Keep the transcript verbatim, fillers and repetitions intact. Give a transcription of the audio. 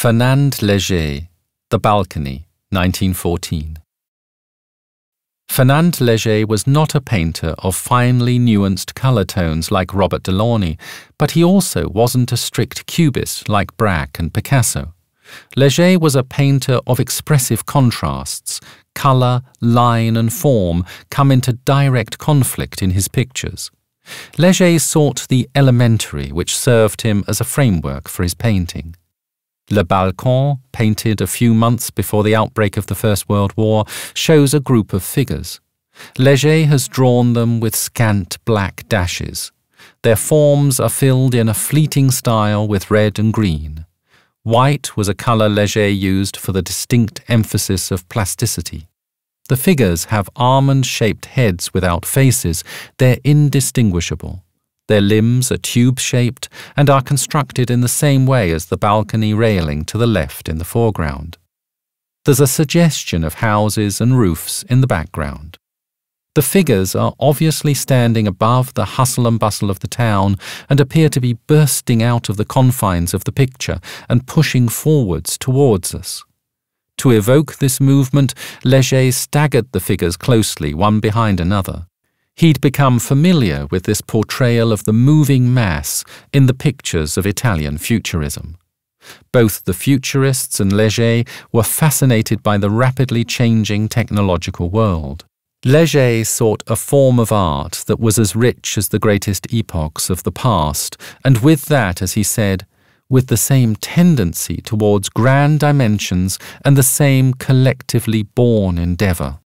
Fernand Léger, The Balcony, nineteen fourteen. Fernand Léger was not a painter of finely nuanced colour tones like Robert Delaunay, but he also wasn't a strict Cubist like Braque and Picasso. Léger was a painter of expressive contrasts. Colour, line and form come into direct conflict in his pictures. Léger sought the elementary, which served him as a framework for his painting. Le Balcon, painted a few months before the outbreak of the First World War, shows a group of figures. Léger has drawn them with scant black dashes. Their forms are filled in a fleeting style with red and green. White was a colour Léger used for the distinct emphasis of plasticity. The figures have almond-shaped heads without faces. They're indistinguishable. Their limbs are tube-shaped and are constructed in the same way as the balcony railing to the left in the foreground. There's a suggestion of houses and roofs in the background. The figures are obviously standing above the hustle and bustle of the town and appear to be bursting out of the confines of the picture and pushing forwards towards us. To evoke this movement, Léger staggered the figures closely, one behind another. He'd become familiar with this portrayal of the moving mass in the pictures of Italian futurism. Both the futurists and Léger were fascinated by the rapidly changing technological world. Léger sought a form of art that was as rich as the greatest epochs of the past, and with that, as he said, with the same tendency towards grand dimensions and the same collectively born endeavour.